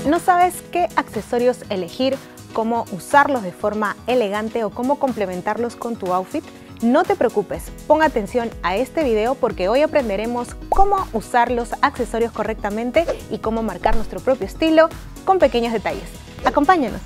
¿No sabes qué accesorios elegir, cómo usarlos de forma elegante o cómo complementarlos con tu outfit? No te preocupes, pon atención a este video porque hoy aprenderemos cómo usar los accesorios correctamente y cómo marcar nuestro propio estilo con pequeños detalles. Acompáñanos.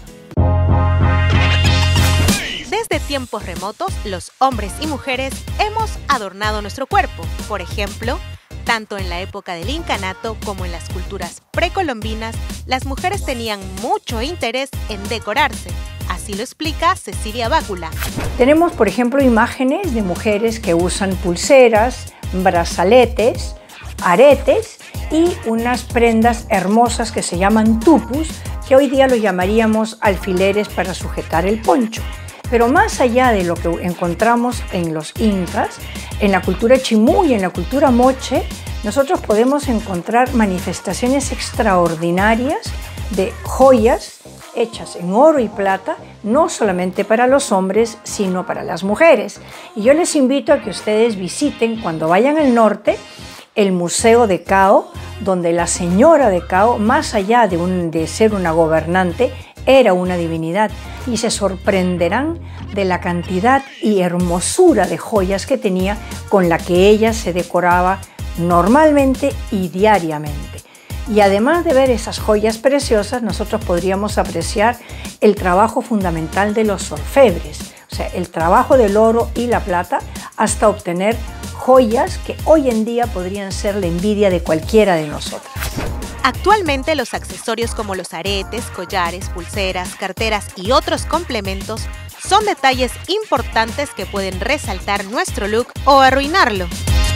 Desde tiempos remotos, los hombres y mujeres hemos adornado nuestro cuerpo. Por ejemplo, tanto en la época del incanato como en las culturas precolombinas, las mujeres tenían mucho interés en decorarse. Así lo explica Cecilia Bácula. Tenemos, por ejemplo, imágenes de mujeres que usan pulseras, brazaletes, aretes y unas prendas hermosas que se llaman tupus, que hoy día lo llamaríamos alfileres para sujetar el poncho. Pero más allá de lo que encontramos en los incas, en la cultura chimú y en la cultura moche, nosotros podemos encontrar manifestaciones extraordinarias de joyas hechas en oro y plata, no solamente para los hombres, sino para las mujeres. Y yo les invito a que ustedes visiten, cuando vayan al norte, el Museo de Cao, donde la señora de Cao, más allá de ser una gobernante, era una divinidad, y se sorprenderán de la cantidad y hermosura de joyas que tenía, con la que ella se decoraba normalmente y diariamente. Y además de ver esas joyas preciosas, nosotros podríamos apreciar el trabajo fundamental de los orfebres, o sea, el trabajo del oro y la plata, hasta obtener joyas que hoy en día podrían ser la envidia de cualquiera de nosotras. Actualmente los accesorios como los aretes, collares, pulseras, carteras y otros complementos son detalles importantes que pueden resaltar nuestro look o arruinarlo.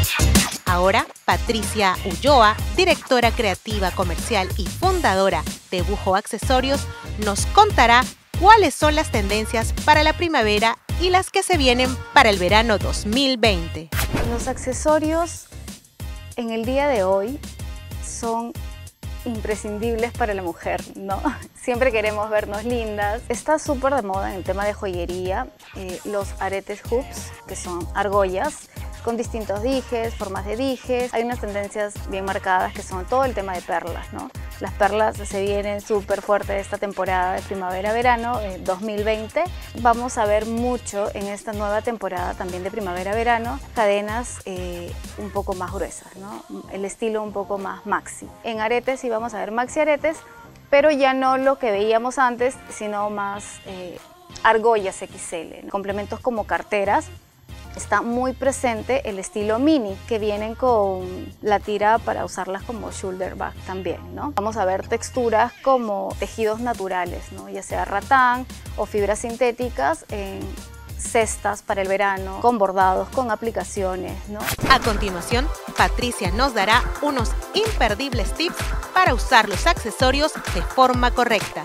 Ahora, Patricia Ulloa, directora creativa comercial y fundadora de Bujo Accesorios, nos contará cuáles son las tendencias para la primavera y las que se vienen para el verano 2020. Los accesorios en el día de hoy son imprescindibles para la mujer, ¿no? Siempre queremos vernos lindas. Está súper de moda en el tema de joyería los aretes hoops, que son argollas con distintos dijes, formas de dijes. Hay unas tendencias bien marcadas que son todo el tema de perlas, ¿no? Las perlas se vienen súper fuertes esta temporada de primavera-verano 2020. Vamos a ver mucho en esta nueva temporada también de primavera-verano cadenas un poco más gruesas, ¿no? El estilo un poco más maxi. En aretes sí vamos a ver maxi aretes, pero ya no lo que veíamos antes, sino más argollas XL, ¿no? Complementos como carteras. Está muy presente el estilo mini, que vienen con la tira para usarlas como shoulder bag también, ¿no? Vamos a ver texturas como tejidos naturales, ¿no? Ya sea ratán o fibras sintéticas en cestas para el verano, con bordados, con aplicaciones, ¿no? A continuación, Patricia nos dará unos imperdibles tips para usar los accesorios de forma correcta.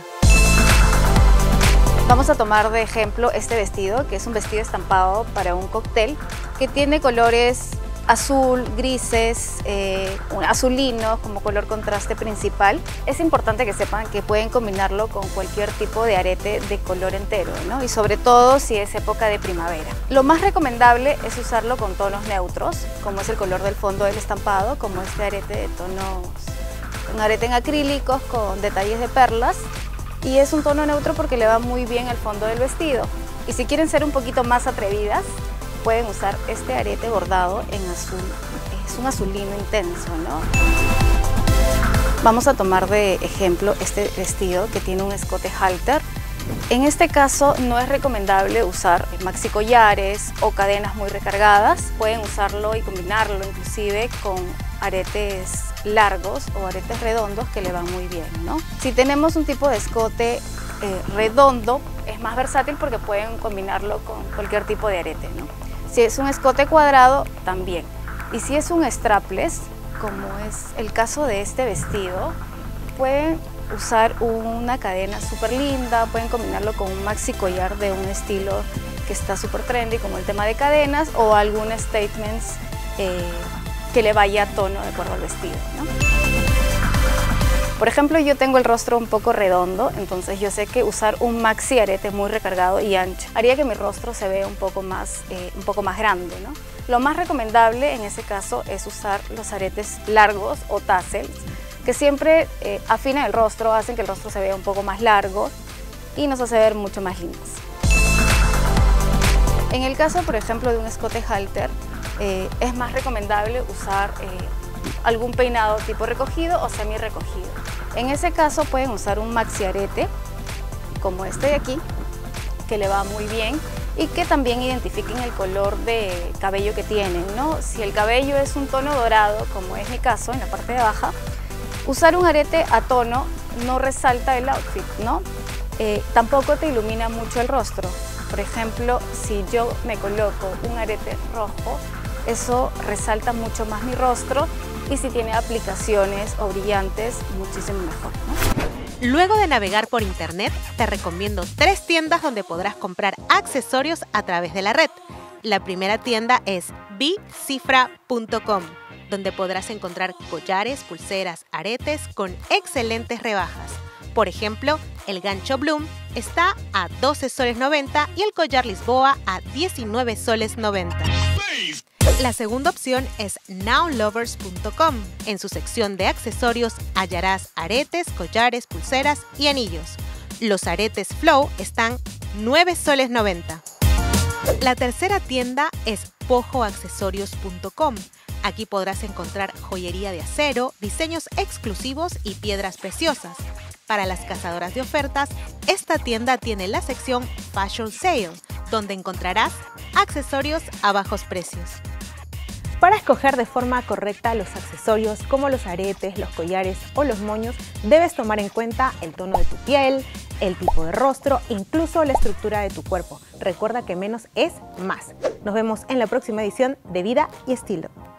Vamos a tomar de ejemplo este vestido, que es un vestido estampado para un cóctel, que tiene colores azul, grises, azulinos como color contraste principal. Es importante que sepan que pueden combinarlo con cualquier tipo de arete de color entero, ¿no? Y sobre todo si es época de primavera. Lo más recomendable es usarlo con tonos neutros, como es el color del fondo del estampado, como este arete de tonos, un arete en acrílicos con detalles de perlas. Y es un tono neutro porque le va muy bien al fondo del vestido. Y si quieren ser un poquito más atrevidas, pueden usar este arete bordado en azul. Es un azulino intenso, ¿no? Vamos a tomar de ejemplo este vestido que tiene un escote halter. En este caso no es recomendable usar maxi collares o cadenas muy recargadas. Pueden usarlo y combinarlo inclusive con aretes largos o aretes redondos que le van muy bien, ¿no? Si tenemos un tipo de escote redondo, es más versátil porque pueden combinarlo con cualquier tipo de arete, ¿no? Si es un escote cuadrado, también. Y si es un strapless, como es el caso de este vestido, pueden usar una cadena súper linda, pueden combinarlo con un maxi collar de un estilo que está súper trendy, como el tema de cadenas, o algún statements que le vaya a tono de acuerdo al vestido, ¿no? Por ejemplo, yo tengo el rostro un poco redondo, entonces yo sé que usar un maxi arete muy recargado y ancho haría que mi rostro se vea un poco más grande, ¿no? Lo más recomendable en ese caso es usar los aretes largos o tassels, que siempre afinan el rostro, hacen que el rostro se vea un poco más largo y nos hace ver mucho más lindas. En el caso, por ejemplo, de un escote halter, es más recomendable usar algún peinado tipo recogido o semi recogido. En ese caso pueden usar un maxi arete, como este de aquí, que le va muy bien y que también identifiquen el color de cabello que tienen, ¿no? Si el cabello es un tono dorado, como es mi caso en la parte de baja, usar un arete a tono no resalta el outfit, ¿no? Tampoco te ilumina mucho el rostro. Por ejemplo, si yo me coloco un arete rojo, eso resalta mucho más mi rostro, y si tiene aplicaciones o brillantes, muchísimo mejor, ¿no? Luego de navegar por internet, te recomiendo 3 tiendas donde podrás comprar accesorios a través de la red. La primera tienda es bcifra.com, donde podrás encontrar collares, pulseras, aretes con excelentes rebajas. Por ejemplo, el gancho Bloom está a 12 soles 90 y el collar Lisboa a 19 soles 90. La segunda opción es nowlovers.com. En su sección de accesorios hallarás aretes, collares, pulseras y anillos. Los aretes Flow están 9 soles 90. La tercera tienda es pojoaccesorios.com. Aquí podrás encontrar joyería de acero, diseños exclusivos y piedras preciosas. Para las cazadoras de ofertas, esta tienda tiene la sección Fashion Sale, donde encontrarás accesorios a bajos precios. Para escoger de forma correcta los accesorios como los aretes, los collares o los moños, debes tomar en cuenta el tono de tu piel, el tipo de rostro e incluso la estructura de tu cuerpo. Recuerda que menos es más. Nos vemos en la próxima edición de Vida y Estilo.